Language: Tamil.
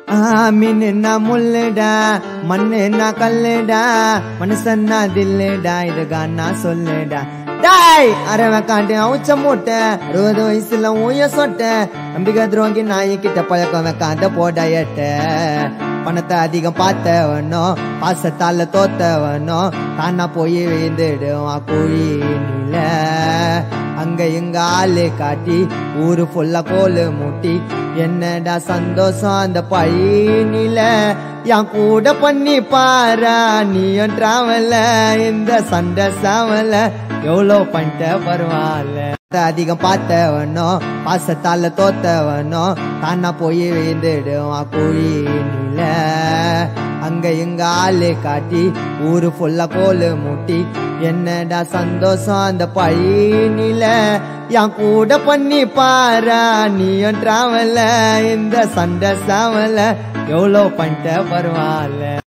மீனா முள்ளுடா மண்ணுனா கல்லுடா மனுஷன்னா தில்லுடா இதுகான்னா சொல்லுடா டாய் அரவ காட்டு அவுச்ச மூட்டை 60 வயசுல ஊய சொட்ட நம்பிக்கை துரோங்கி நாய்கிட்ட பழக்கம் வைக்காத போட எட்ட பணத்தை அதிகம் பார்த்தவனோ பாசத்தால தோத்தவனோ தானா போய் விழுந்துடுவான் குழி நில அங்க இங்க ஆளு காட்டி ஊரு ஃபுல்லா கோலு மூட்டி என்னடா சந்தோஷம் அந்த பையனில என் கூட பண்ணி பாரா நீயும் டிராவல இந்த சண்டை சாவல எவ்வளோ பண்ணிட்ட பரவாயில்ல அதிகம் பார்த்தவனோ பாசத்தால தோத்தவனோ தானா போய் விழுந்துடுவான் குழி நில அங்க இங்க ஆளு காட்டி ஊரு ஃபுல்லா கோலு மூட்டி என்னடா சந்தோஷம் அந்த பையனில என் கூட பண்ணி பாரா நீயும் டிராவல இந்த சண்டை சாவல எவ்வளோ பண்ணிட்ட பரவாயில்ல